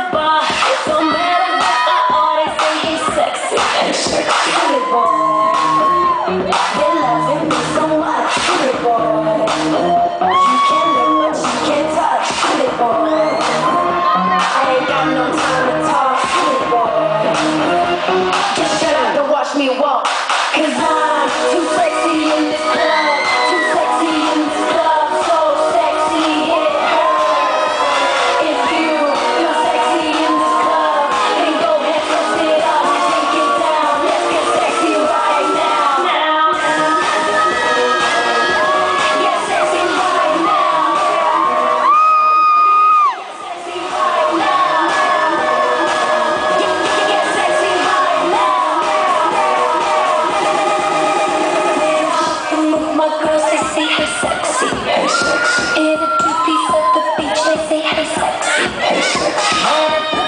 the bar. Don't matter what I order, say he's sexy. Pretty boy. They're loving me so much. Pretty boy. You can look but you can't touch. Pretty boy. I ain't got no time to talk. Pretty boy. Just shut up and watch me walk. 'Cause I'm too sexy in this club. Too sexy in this club. So sexy it hurts. If you feel sexy in this club, then go ahead, twist it up and take it down. Let's get sexy right now. Get sexy right now. Get sexy right now. Get sexy right now. My girls, they say hey sexy. In a two-piece at the beach, they say hey sexy.